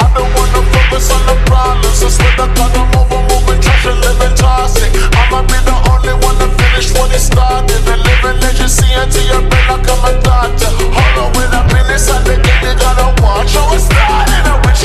don't wanna focus on the problems. I swear to God I'm over moving trash and living toxic. I'ma be the only one to finish what it started. And living legacy until your brain like I'm a doctor. Hold on, with a business at the game, you gotta watch. Oh, it started, I wish